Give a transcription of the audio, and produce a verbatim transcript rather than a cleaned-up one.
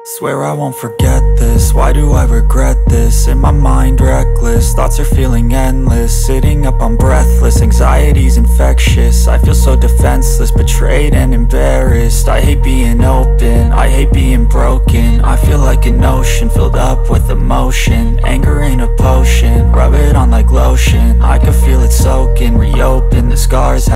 Swear I won't forget this, why do I regret this? In my mind reckless, thoughts are feeling endless. Sitting up, I'm breathless, anxiety's infectious. I feel so defenseless, betrayed and embarrassed. I hate being open, I hate being broken. I feel like an ocean filled up with emotion. Anger ain't a potion, rub it on like lotion. I can feel it soaking, reopen the scars.